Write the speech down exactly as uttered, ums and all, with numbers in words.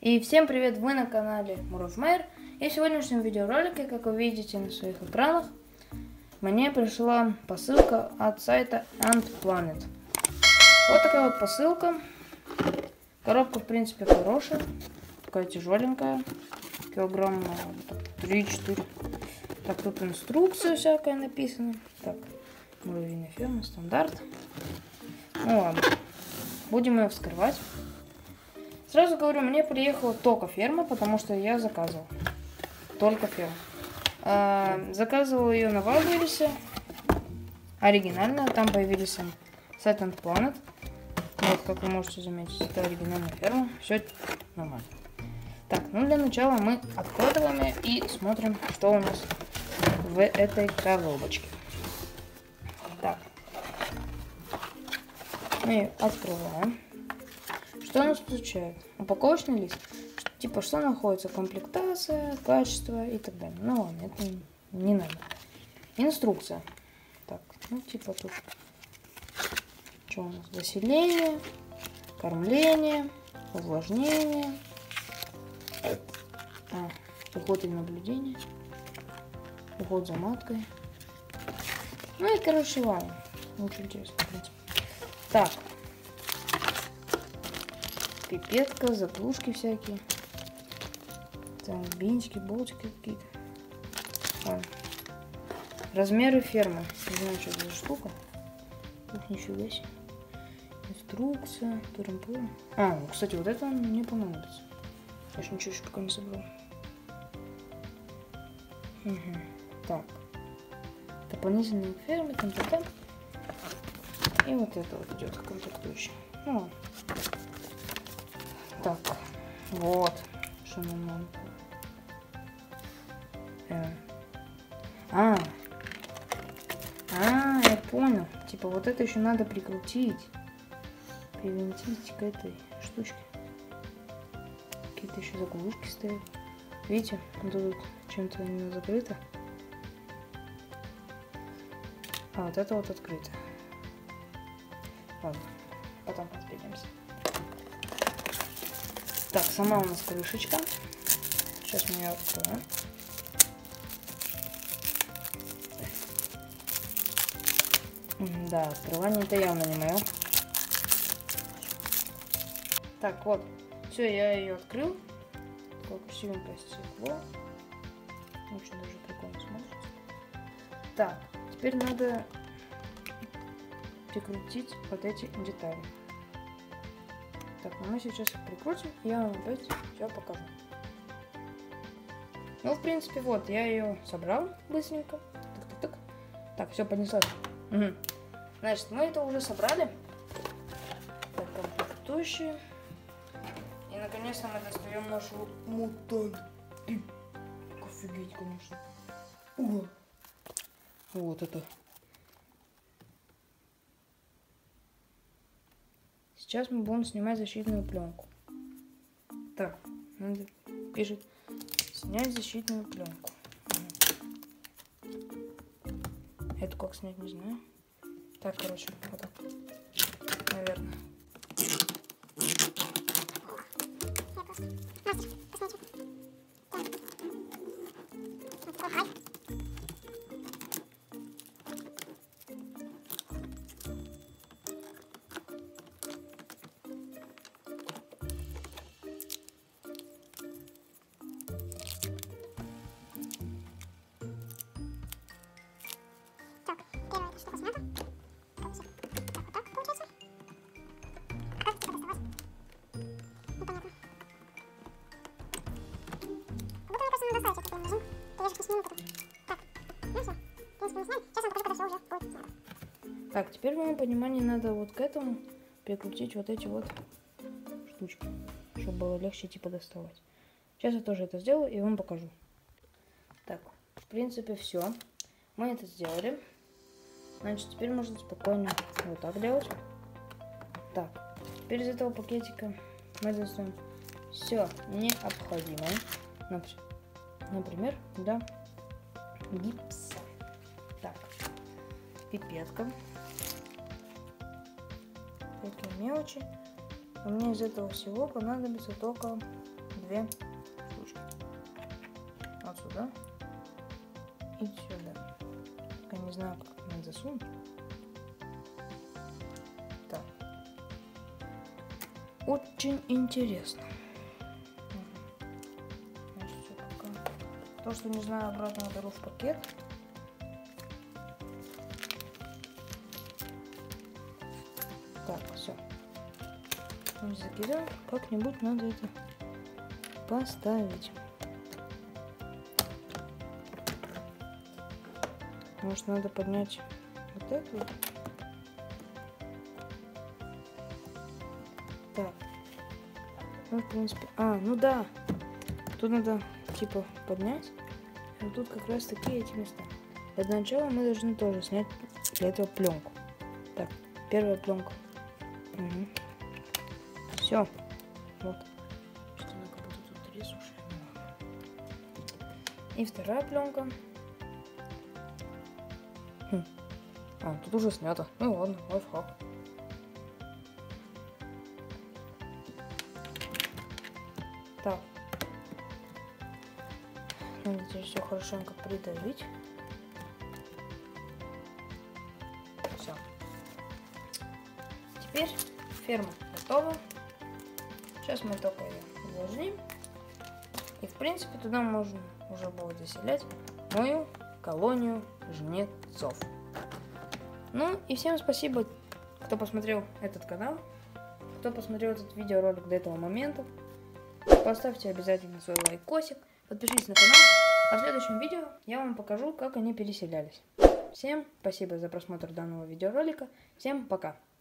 И всем привет, вы на канале Муровмейр. И в сегодняшнем видеоролике, как вы видите на своих экранах, мне пришла посылка от сайта Ant Planet. Вот такая вот посылка. Коробка в принципе хорошая, такая тяжеленькая, килограмм три-четыре. Так, тут инструкция всякая написана. Так, муравьиная ферма, стандарт. Ну ладно, будем ее вскрывать. Сразу говорю, мне приехала только ферма, потому что я заказывал. Только ферма. А, заказывал ее на Вайлдберрисе. Оригинально. Там появились сайт Ant Planet. Вот, как вы можете заметить, это оригинальная ферма. Все нормально. Так, ну для начала мы откладываем ее и смотрим, что у нас в этой коробочке. Так. Мы ее открываем. Что нас включает? Упаковочный лист. Типа, что находится? Комплектация, качество и так далее. Ну ладно, это не надо. Инструкция. Так, ну типа тут. Что у нас? Заселение, кормление, увлажнение. А, уход и наблюдение. Уход за маткой. Ну и, короче, ладно. Очень интересно, в принципе. Так. Пипетка, заглушки всякие. Там бинтики, болтики какие-то. Ладно. Размеры фермы. Не знаю, что это за штука. Ух, нифига себе. Инструкция. Турм-пурм. А, ну, кстати, вот это мне понадобится. Я же ничего еще пока не собрал. Угу. Так. Дополнительные фермы, там-там. И вот это вот идет комплектующий. Ну, так, вот, что нам надо. Э. А, а, я понял. Типа вот это еще надо прикрутить, привинтить к этой штучке. Какие-то еще заглушки стоят. Видите, тут чем-то именно закрыто. А вот это вот открыто. Ладно, потом разберемся. Так, сама у нас крышечка. Сейчас мы ее откроем. Да, открывание это явно не мое. Так, вот. Все, я ее открыл. Такое красивенькое стекло. Очень даже прикольно смотрится. Так, теперь надо прикрутить вот эти детали. Так, мы сейчас их прикрутим, я вам опять все покажу. Ну, в принципе, вот, я ее собрал быстренько. Так, так, так. Так, все, поднеслась. Угу. Значит, мы это уже собрали. Так, комплектующие. И, наконец-то, мы достаем нашу мутант. Офигеть, конечно. Ого. Вот это. Сейчас мы будем снимать защитную пленку. Так, надо, пишет, снять защитную пленку. Это как снять, не знаю. Так, короче, вот так, наверное. Так, теперь в моем понимании надо вот к этому прикрутить вот эти вот штучки, чтобы было легче типа доставать. Сейчас я тоже это сделаю и вам покажу. Так, в принципе все. Мы это сделали. Значит, теперь можно спокойно вот так делать. Так, теперь из этого пакетика мы достаем все необходимое. Например, да, гипс. Так, пипетка. Такие мелочи. Но мне из этого всего понадобится только две штучки. Вот сюда и сюда. Я не знаю, как надо засунуть. Так. Очень интересно. Значит, все пока. То, что не знаю, обратно беру в пакет. Так, все. Закидаю. Как-нибудь надо это поставить. Может, надо поднять вот это вот. Так. Ну, в принципе... А, ну да. Тут надо, типа, поднять. И вот тут как раз такие эти места. Для начала мы должны тоже снять для этого пленку. Так, первая пленка. Угу. Все. Вот. Что она как будто тут резушь. И вторая пленка. Хм. А, тут уже снято. Ну ладно, лайфхак. Так. Надо здесь все хорошенько придавить. Все. Теперь ферма готова. Сейчас мы только ее увлажним. И в принципе туда можно уже будет заселять мою колонию жнецов. Ну и всем спасибо, кто посмотрел этот канал, кто посмотрел этот видеоролик до этого момента. Поставьте обязательно свой лайкосик, подпишитесь на канал, а в следующем видео я вам покажу, как они переселялись. Всем спасибо за просмотр данного видеоролика, всем пока!